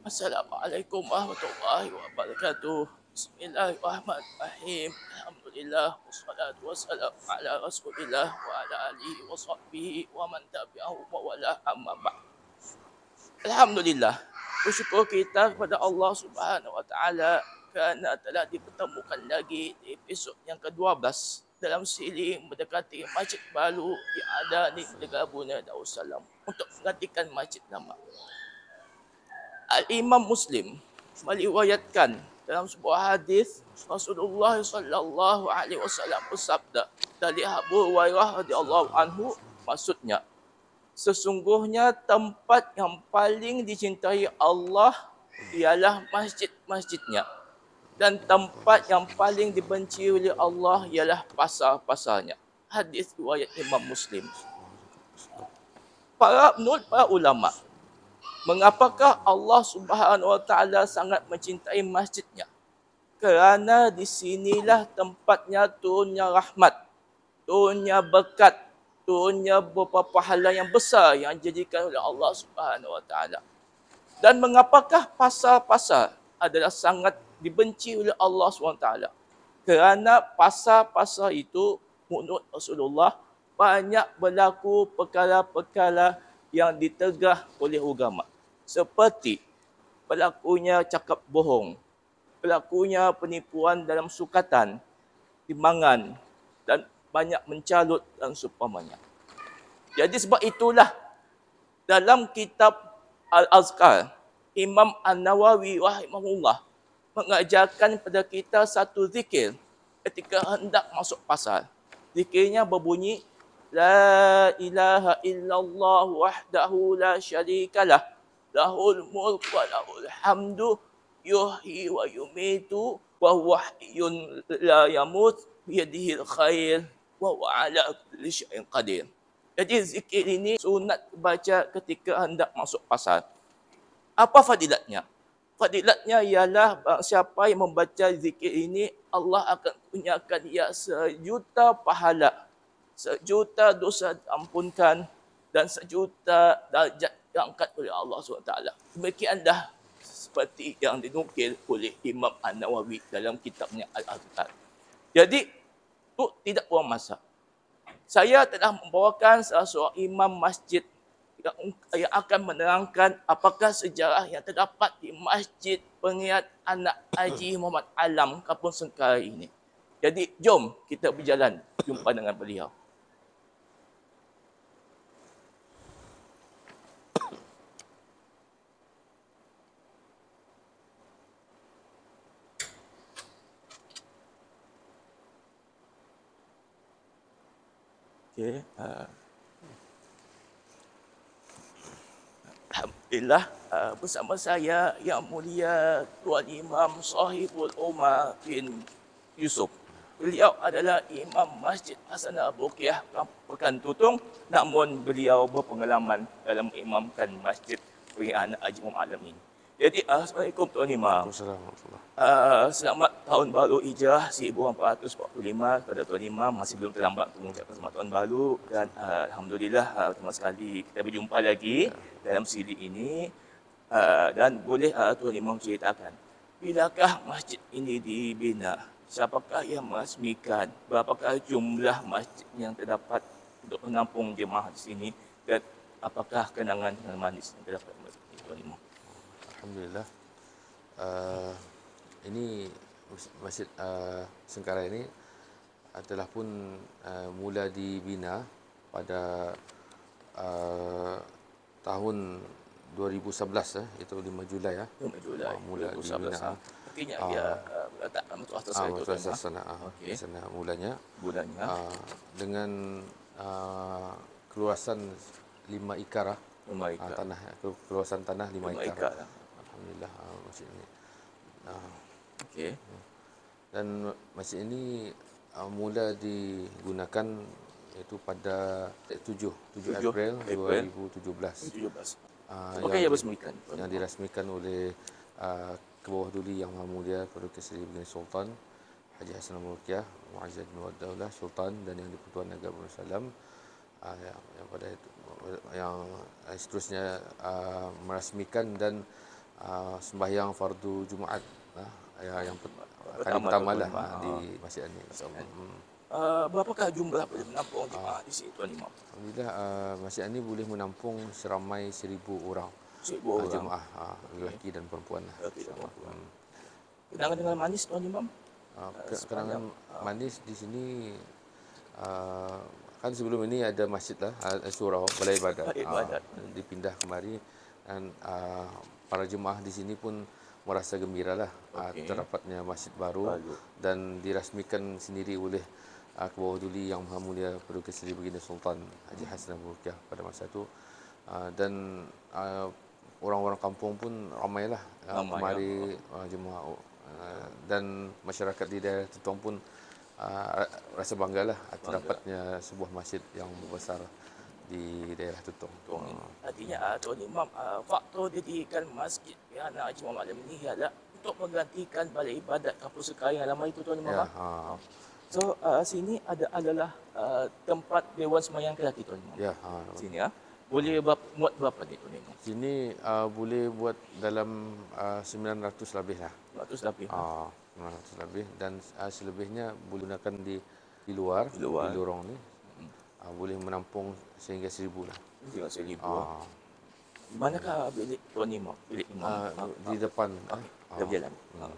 Assalamualaikum warahmatullahi wabarakatuh. Bismillahirrahmanirrahim. Alhamdulillah wassalatu wassalamu ala Rasulillah wa ala alihi wa sahbihi wa man tabi'ahu wa wala amma ba'd. Alhamdulillah. Bersyukur kita kepada Allah Subhanahu wa taala kerana telah dipertemukan lagi di episod yang ke-12 dalam siri mendekati Masjid Baru yang ada di Negara Brunei Darussalam untuk menggantikan Masjid Lama. Al-Imam Muslim meriwayatkan dalam sebuah hadis Rasulullah sallallahu alaihi wasallam bersabda dari Abu Hurairah radhiyallahu anhu, maksudnya sesungguhnya tempat yang paling dicintai Allah ialah masjid-masjidnya, dan tempat yang paling dibenci oleh Allah ialah pasar-pasarnya. Hadis riwayat Imam Muslim. Menurut para ulama, mengapakah Allah Subhanahu Wa Taala sangat mencintai masjidnya? Kerana di sinilah tempatnya turunnya rahmat, turunnya berkat, turunnya beberapa pahala yang besar yang dijadikan oleh Allah Subhanahu Wa Taala. Dan mengapakah pasar-pasar adalah sangat dibenci oleh Allah Subhanahu Wa Taala? Kerana pasar-pasar itu menurut Rasulullah banyak berlaku perkara-perkara yang ditegah oleh agama. Seperti berlakunya cakap bohong, berlakunya penipuan dalam sukatan, timbangan dan banyak mencalut dan seumpamanya. Jadi sebab itulah dalam kitab Al-Azkar, Imam An-Nawawi rahimahullah mengajarkan kepada kita satu zikir ketika hendak masuk pasar. Zikirnya berbunyi La ilaha illallah wahdahu la syarikalah lahul mulku wa lahul hamdu yuhyi wa yumitu wa huwa hayyun la yamut biyadihil khair wa huwa ala kulli syai'in qadir. Jadi zikir ini sunat baca ketika hendak masuk pasar. Apa fadilatnya? Fadilatnya ialah siapa yang membaca zikir ini, Allah akan kurniakan ia 1,000,000 pahala, 1,000,000 dosa diampunkan dan 1,000,000 darjat diangkat oleh Allah SWT. Demikianlah seperti yang dinukil oleh Imam An-Nawawi dalam kitabnya Al-Azkar. Jadi, itu tidak buang masa. Saya telah membawakan salah seorang imam masjid yang akan menerangkan apakah sejarah yang terdapat di Masjid Pengiat Anak Haji Muhammad Alam Kampung Sengkara ini. Jadi, jom kita berjalan jumpa dengan beliau. Okay. Alhamdulillah, bersama saya Yang Mulia Tuan Imam Sahibul Umar bin Yusuf. Beliau adalah Imam Masjid Hasanah Bukiyah Pekan Tutung, namun beliau berpengalaman dalam mengimamkan Masjid Pengiat Anak Haji Muhammad Alam ini. Jadi, Assalamualaikum Tuan Imam. Selamat Tahun Baru Hijrah 1445 kepada Tuan Imam. Masih belum terlambat untuk mengucapkan selamat Tahun Baru. Dan Alhamdulillah, terima sekali kita berjumpa lagi dalam siri ini. Dan boleh Tuan Imam ceritakan, bilakah masjid ini dibina? Siapakah yang merasmikan? Berapakah jumlah masjid yang terdapat untuk menampung jemaah di sini? Dan apakah kenangan manis yang terdapat di masjid ini, Tuan Imam? Alhamdulillah. Ini Masjid Sengkara ini telah pun mula dibina pada tahun 2011, itu 5 Julai 5 Julai mula 2011. dibina. Artinya dia meletakkan betul atas sana mulanya dengan keluasan 5 ekar tanah, keluasan tanah 5 ekar. Alhamdulillah masjid ini. Okey. Dan masjid ini mula digunakan iaitu pada 7 April 2017. Apakah ia bersemikan? Yang dirasmikan oleh Kebawah Duli Yang Maha Mulia Paduka Seri Baginda Sultan Haji Hasanah Bokiyah Muazzaz bin Daulah Sultan dan Yang di-Pertuan Negara Brunei Darussalam, yang pada itu yang seterusnya merasmikan dan sembahyang fardu Jumaat yang kali Pertama pertama Tuan lah Imam. di Masjid Ani, insya-Allah. Berapakah jumlah boleh menampung jemaah di situ Tuan Imam? Alhamdulillah, Masjid Ani boleh menampung seramai 1,000 orang 1,000 orang. jemaah, lelaki dan perempuan lah. Lelaki dan perempuan. Kenangan dengan manis Tuan Imam? Kenangan manis di sini, kan sebelum ini ada masjid lah, surau balai ibadat, Ibadat. dipindah kemari, dan para jemaah di sini pun merasa gembira lah terdapatnya masjid baru dan dirasmikan sendiri oleh Kebawah Duli Yang Maha Mulia Paduka Seri Baginda Sultan Haji Hassanal Bolkiah pada masa itu, dan orang-orang kampung pun ramailah kemari, jemaah, dan masyarakat di daerah Tutong pun rasa banggalah terdapatnya sebuah masjid yang besar di daerah Tutong. Artinya Tuan Imam, faktor didirikan masjid Haji Muhammad Alim ini adalah untuk menggantikan balai ibadat kampus sekarang yang lama itu Tuan Imam. Ya, So sini adalah tempat dewan sembahyang lelaki Tuan Imam. ya, Sini boleh muat berapa ni Tuan Imam? sini boleh buat dalam 900 lebih lah. 100 lebih. 900 lebih, dan selebihnya boleh gunakan di luar, di lorong ni. Boleh menampung sehingga 1,000 lah. Tinggal 1,000. Di manakah bilik Tuan Imam? Bilik Imam? Di depan. Dah berjalan.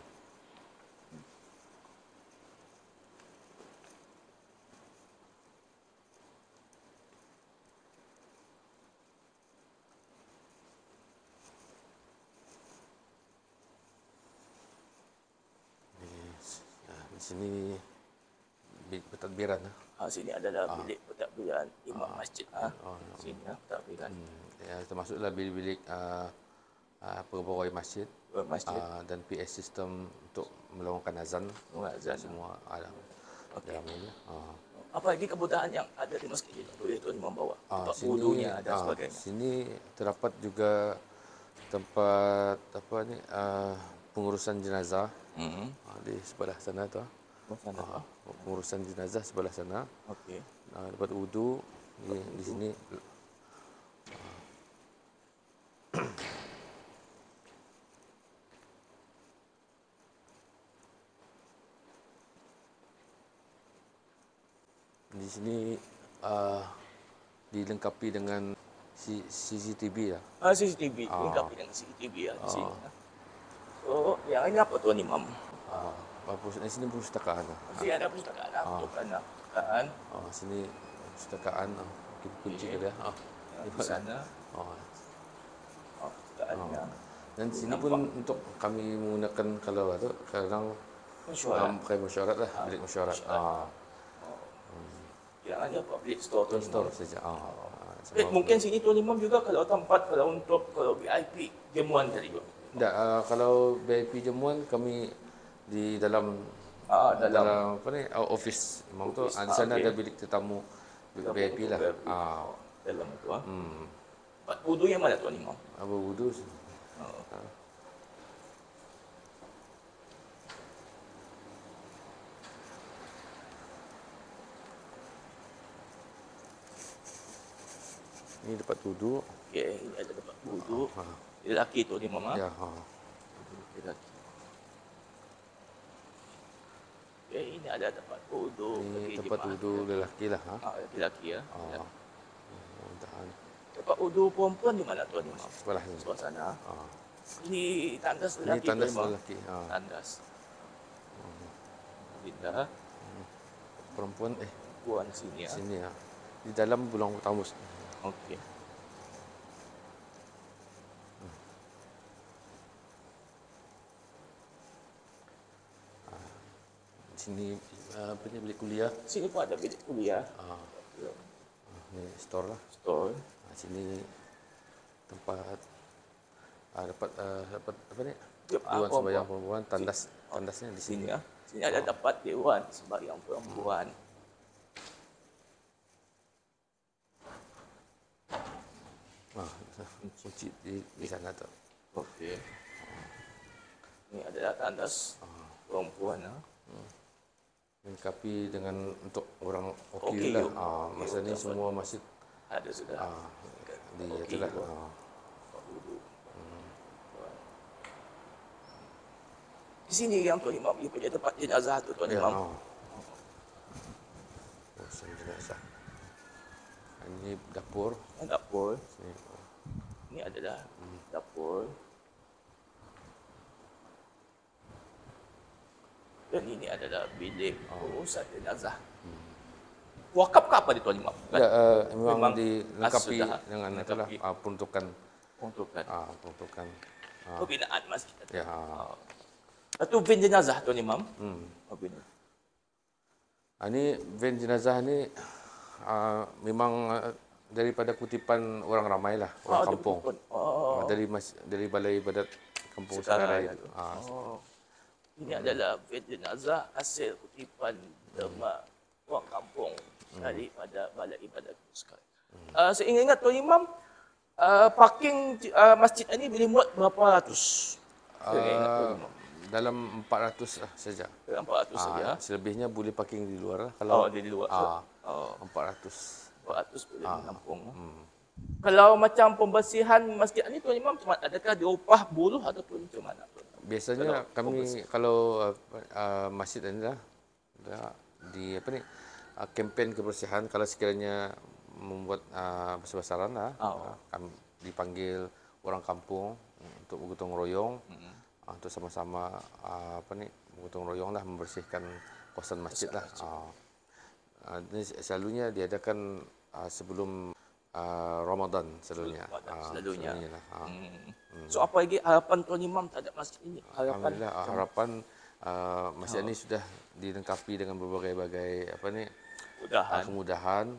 Di sini bilik pentadbiran. Sini adalah bilik pentadbiran imam masjid. Sini pentadbiran. Termasuklah bilik-bilik pegawai masjid, Masjid. dan PS system untuk melakukan azan. Semua ada dalam ini. Apa lagi kebudayan yang ada di masjid ini? Boleh Tuan Imam bawa? Tempat Sini, wudunya dan sebagainya. sini terdapat juga tempat pengurusan jenazah. Di sebelah sana tu. Pengurusan jenazah sebelah sana. Okey. Dapat wudu di sini. Di sini dilengkapi dengan CCTV lah. CCTV, lengkapi dengan CCTV di sini. So, yang ini apa Tuan Imam? Di sini perpustakaan lah. Sini ada perpustakaan, perpustakaan. Sini perpustakaan, kunci ke dia. Di sana. Perpustakaannya. Dan sini pun untuk kami menggunakan kalau tu kadang pakai mesyuarat lah, bilik mesyuarat. Yang ada public store Store saja. Mungkin sini Tuan Imam juga kalau tempat untuk VIP jamuan tadi juga. Tak, kalau VIP jamuan kami di dalam apa ni, office memang tu. Di sana ada bilik tetamu VIP lah. Dalam tu. Tempat wudu yang mana Tuan Imam? Wudu. Ini tempat wudu. Okey, ini ada tempat wudu. Lelaki Tuan Imam. Ya. Lelaki. Ini ada tempat wudu. Ini tempat wudu lelaki lah. Lelaki ya. Mudah-mudahan. Tempat wudu perempuan di mana Tuan Imam? Sebelah sini. Sebelah sana. Ini tandas Ini lelaki. tandas Tuan Imam. lelaki. Tandas. Kita Perempuan puan sini ya. sini ya. Di dalam bulang tamu. Okey. Sini apa ni, bilik kuliah. Sini pun ada bilik kuliah. Ni store lah. Store. Sini tempat dapat apa ni? Dewan Dewan sembahyang perempuan, tandasnya di Sini sini. ya. Sini ada tempat dewan sembahyang perempuan. Kunci di sana tu. Okey. Ini adalah tandas perempuan. Lengkapi dengan untuk orang OKU lah. Masa ni semua masjid Ada sudah. di itulah. Di sini yang Tuan Imam, dia punya tempat jenazah tu Tuan Ya. Imam. Kawasan jenazah. Ini dapur. Dapur. Sini. Ini adalah dapur. Dan ini adalah bilik urusan jenazah. Wakaf ke apa di Tuan Imam? Ya, memang Memang dilengkapi sudah dengan itulah peruntukan. Peruntukan. Pembinaan masjid. Ya. Itu bin jenazah Tuan Imam. Bin. Ini van jenazah ni memang daripada kutipan orang ramai lah, orang kampung. Dari balai ibadat kampung Sekarai itu. Ini adalah bin jenazah hasil kutipan demak orang kampung daripada balai ibadat Sekarai. Saya ingat Tuan Imam, parking masjid ini boleh muat berapa ratus? Saya ingat Tuan Imam. Dalam 400 lah saja. 400 saja. Selebihnya boleh parking di luar. Kalau di luar. 400. 400 boleh menampung. Kalau macam pembersihan masjid ni Tuan Imam, adakah diupah buruh ataupun macam mana? Biasanya kalau masjid ini lah di kempen kebersihan, kalau sekiranya membuat besar-besaran lah, kami dipanggil orang kampung untuk bergotong royong. Untuk sama-sama bergotong royong lah membersihkan kawasan masjid lah. Ini selalunya diadakan sebelum Ramadan selalunya. Selalunya lah. So apa lagi harapan Tuan Imam terhadap masjid ini? Alhamdulillah, harapan masjid ini sudah dilengkapi dengan berbagai-bagai kemudahan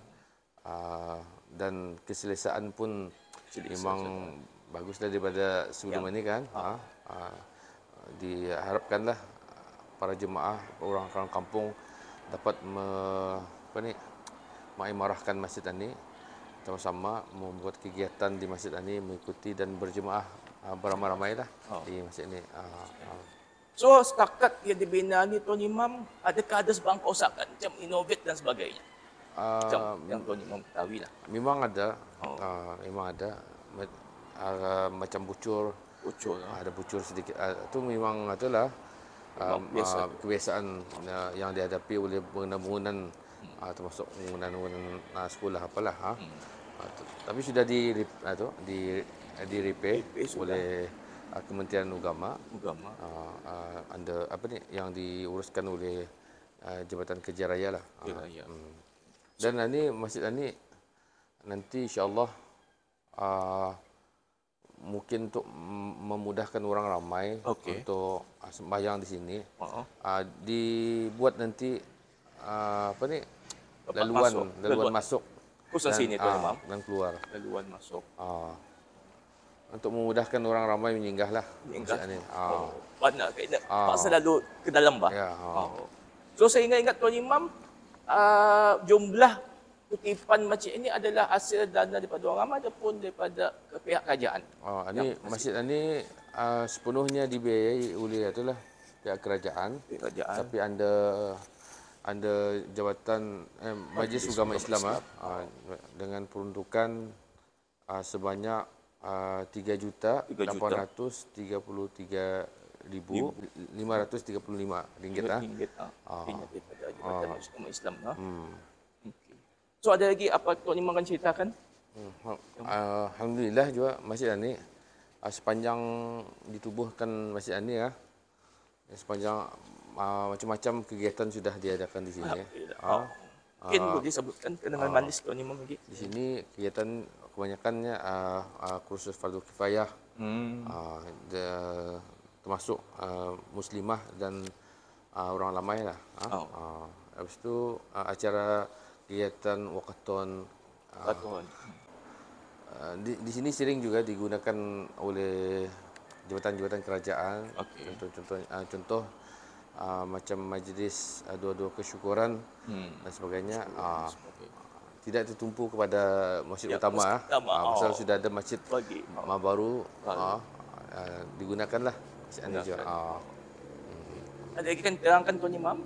dan keselesaan pun memang bagus daripada sebelum ini kan. Diharapkanlah para jemaah orang-orang kampung dapat mengimarahkan masjid ini, sama-sama membuat kegiatan di masjid ini, mengikuti dan berjemaah beramai-ramailah di masjid ini. So setakat yang dibina ni Tuan Imam, adakah ada sebarang kerosakan macam innovate dan sebagainya? Macam yang Tuan Imam ketahui lah. Memang ada, macam bucur. Ada bucur sedikit. Itu memang itulah kebiasaan yang dihadapi oleh bangunan-bangunan termasuk bangunan-bangunan sekolah apalah. Tapi sudah di-repair oleh Kementerian Agama. Yang diuruskan oleh Jabatan Kerja Raya lah. Dan ini masjid ini nanti insya-Allah mungkin untuk memudahkan orang ramai untuk sembahyang di sini. Dibuat nanti laluan masuk khusus sini Tuan Imam dan keluar. Laluan masuk. Untuk memudahkan orang ramai menyinggahlah masjid ini. Benar ke? Pasal lalu ke dalam bah. Ya. So saya ingat Tuan Imam, jumlah kutipan masjid ini adalah hasil dana daripada orang ramai ataupun daripada pihak kerajaan? Ini masjid ini sepenuhnya dibiayai oleh pihak kerajaan. Tapi anda Jabatan Majlis Ugama Islam dengan peruntukan sebanyak 3.833.535 ringgit. Daripada Jabatan Majlis Ugama Islam. So ada lagi apa Tuan Imam akan ceritakan? Alhamdulillah juga masjid ini sepanjang ditubuhkan masjid ini sepanjang macam-macam kegiatan sudah diadakan di sini. Mungkin boleh sebutkan kenangan manis Tuan Imam lagi. Di sini kegiatan kebanyakannya kursus fardu kifayah, termasuk muslimah dan orang ramai lah. Habis itu acara kegiatan wakaton. Di sini sering juga digunakan oleh jabatan-jabatan kerajaan. Contoh macam majlis dua-dua kesyukuran dan sebagainya. Tidak tertumpu kepada masjid utama. Pasal sudah ada masjid baru, digunakanlah masjid ini juga. Ada lagi kan terangkan Tuan Imam?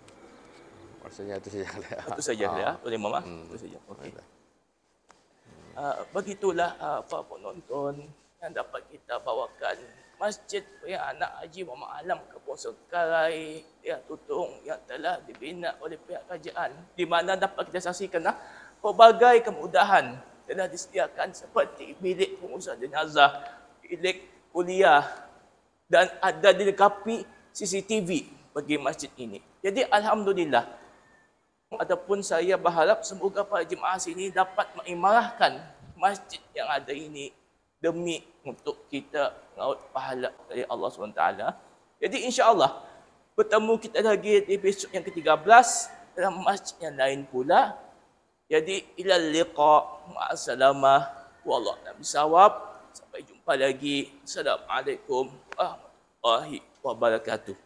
Rasanya itu saja. Itu saja ya, Tuan Imam. Itu saja. Okey. Begitulah para penonton yang dapat kita bawakan Masjid Anak Haji Muhammad Alam Kampung Sengkarai yang Tutong yang telah dibina oleh pihak kerajaan, di mana dapat kita saksikan pelbagai kemudahan telah disediakan seperti bilik pengurusan jenazah, bilik kuliah, dan ada dilengkapi CCTV bagi masjid ini. Jadi alhamdulillah, ataupun saya berharap semoga para jemaah sini dapat mengimarahkan masjid yang ada ini demi untuk kita mengaut pahala dari Allah SWT. Jadi insya-Allah bertemu kita lagi di episod yang ke-13 dalam masjid yang lain pula. Jadi ilal liqa, ma'assalamah, wallahu a'lam bissawab. Sampai jumpa lagi. Assalamualaikum warahmatullahi wabarakatuh.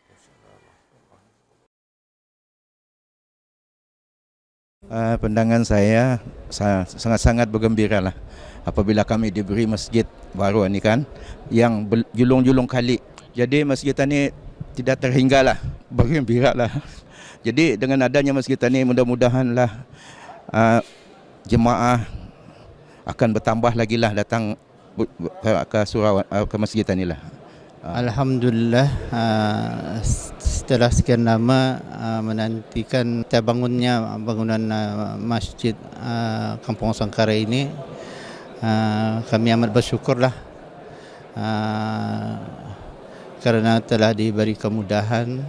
Pandangan saya sangat-sangat bergembira lah apabila kami diberi masjid baru ni kan, yang julung-julung kali. Jadi masjid ini tidak terhinggalah, bergembira lah. Jadi dengan adanya masjid ini mudah-mudahanlah jemaah akan bertambah lagi lah datang ke surau, ke masjid ini lah. Alhamdulillah, setelah sekian lama menantikan terbangunnya bangunan masjid Kampung Sengkarai ini, kami amat bersyukurlah kerana telah diberi kemudahan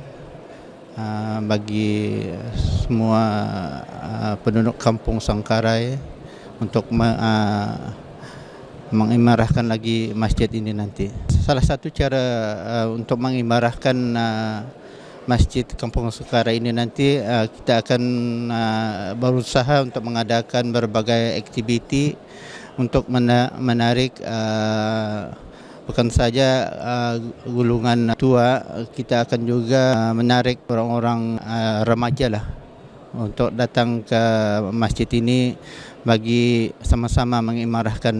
bagi semua penduduk Kampung Sengkarai untuk mengimarahkan lagi masjid ini nanti. Salah satu cara untuk mengimarahkan masjid Kampung Sengkarai ini nanti, kita akan berusaha untuk mengadakan berbagai aktiviti untuk menarik bukan saja golongan tua, kita akan juga menarik orang-orang remaja lah untuk datang ke masjid ini bagi sama-sama mengimarahkan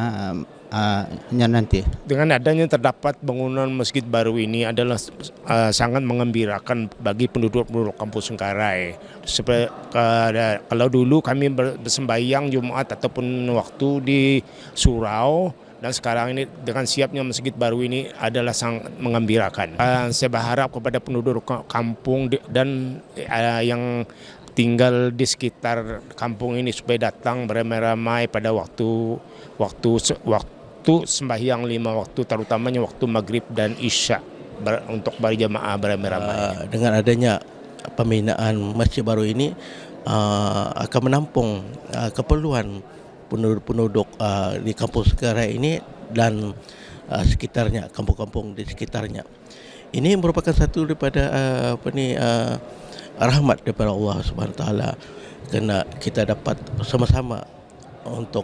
nanti. Dengan adanya terdapat bangunan masjid baru ini adalah sangat mengembirakan bagi penduduk-penduduk Kampung Sengkarai. Kalau dulu kami bersembahyang Jumat ataupun waktu di surau, dan sekarang ini dengan siapnya masjid baru ini adalah sangat mengembirakan. Saya berharap kepada penduduk kampung dan yang tinggal di sekitar kampung ini supaya datang beramai-ramai pada waktu sembahyang 5 waktu, terutamanya waktu maghrib dan isya, untuk berjamaah beramai-ramai. Dengan adanya pembinaan masjid baru ini akan menampung keperluan penduduk di Kampung Sengkarai ini dan sekitarnya, kampung-kampung di sekitarnya. Ini merupakan satu daripada rahmat daripada Allah Subhanahu Wa Taala, kerana kita dapat sama-sama untuk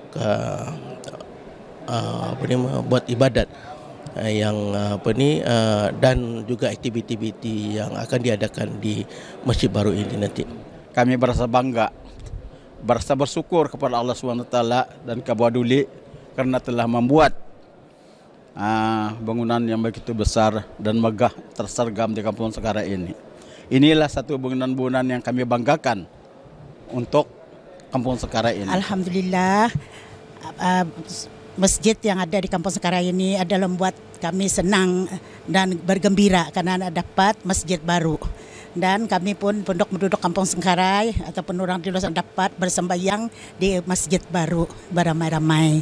buat ibadat yang dan juga aktiviti-aktiviti yang akan diadakan di masjid baru ini nanti. Kami berasa bangga, berasa bersyukur kepada Allah Subhanahu Wa Taala dan Kabupaten Duli kerana telah membuat bangunan yang begitu besar dan megah tersergam di Kampung Sengkarai ini. Inilah satu bangunan-bangunan yang kami banggakan untuk Kampung Sengkarai ini. Alhamdulillah, masjid yang ada di Kampung Sengkarai ini adalah membuat kami senang dan bergembira karena dapat masjid baru. Dan kami pun penduduk Kampung Sengkarai ataupun orang di luar dapat bersembahyang di masjid baru beramai-ramai.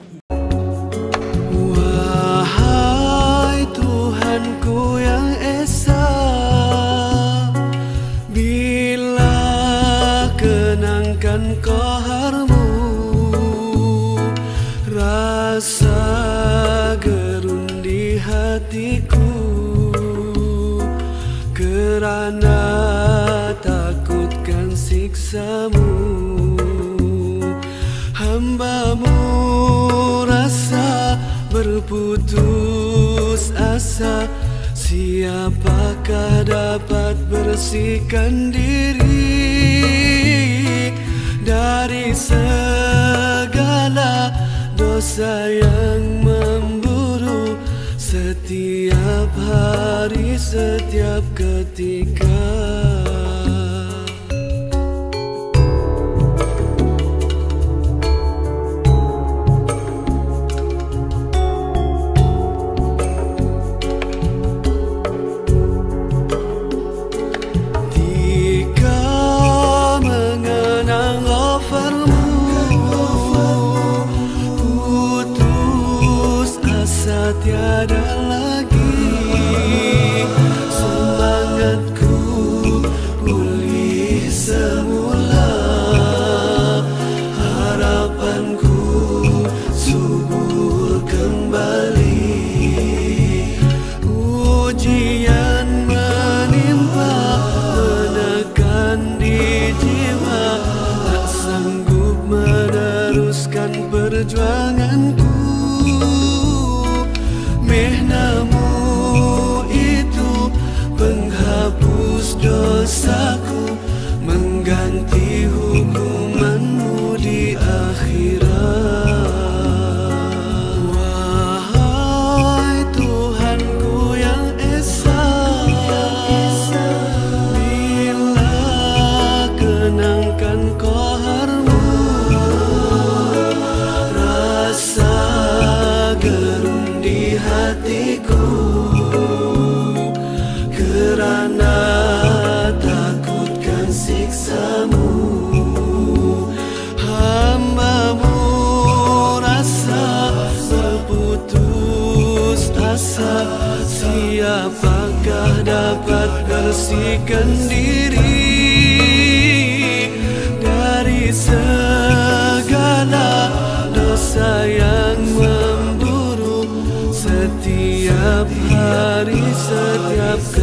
Wahai Tuhanku yang esa, bila kenangkan qaharmu, rasa gerun di hatiku, kerana takutkan siksamu. Hamba-Mu rasa berputus asa, siapakah dapat bersihkan diri dari segala dosa yang memburu setiap hari, setiap ketika. rasa tiada lagi. Semangatku pulih semula, harapanku subur kembali. Ujian menimpa, menekan di jiwa, tak sanggup meneruskan perjuanganku. Mehnamu itu penghapus dosaku, mengganti hukumanmu di akhirat. Wahai Tuhanku yang esa, bila kenangkan qaharmu, rasa gerun di hatiku, kerana takutkan siksamu. Hambamu rasa berputus asa, siapakah dapat bersihkan diri dari segala dosa yang memburu setiap hari, setiap